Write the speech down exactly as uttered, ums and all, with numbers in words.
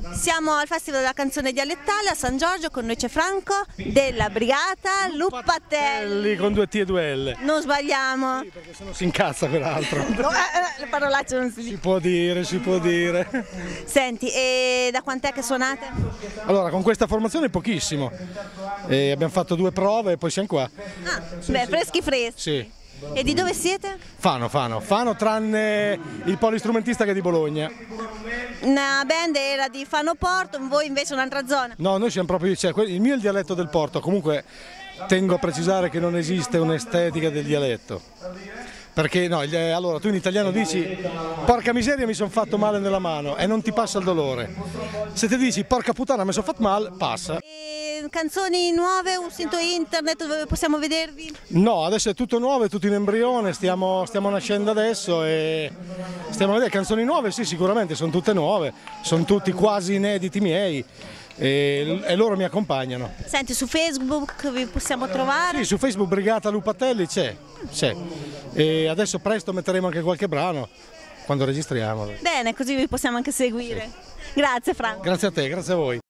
Siamo al Festival della Canzone Dialettale a San Giorgio, con noi c'è Franco della Brigata Luppatelli. Con due T e due L. Non sbagliamo. Sì, perché sennò si incazza peraltro. No, eh, le parolacce non si Si dicono. può dire, si può dire. Senti, e da quant'è che suonate? Allora, con questa formazione pochissimo. E abbiamo fatto due prove e poi siamo qua. Ah, beh, freschi freschi. Sì. E di dove siete? Fano, Fano, Fano tranne il polistrumentista che è di Bologna. Una band era di Fano Porto, voi invece un'altra zona. No, noi siamo proprio, cioè, il mio è il dialetto del Porto, comunque tengo a precisare che non esiste un'estetica del dialetto. Perché no, allora tu in italiano dici porca miseria mi sono fatto male nella mano e non ti passa il dolore. Se ti dici porca puttana mi sono fatto male, passa. E canzoni nuove, un sito internet dove possiamo vedervi? No, adesso è tutto nuovo, è tutto in embrione, stiamo, stiamo nascendo adesso e stiamo a vedere canzoni nuove, sì sicuramente, sono tutte nuove, sono tutti quasi inediti miei. E, e loro mi accompagnano. Senti, su Facebook vi possiamo trovare? Sì, su Facebook Brigata Luppatelli c'è, c'è. E adesso presto metteremo anche qualche brano quando registriamo. Bene, così vi possiamo anche seguire. Sì. Grazie Franco. Grazie a te, grazie a voi.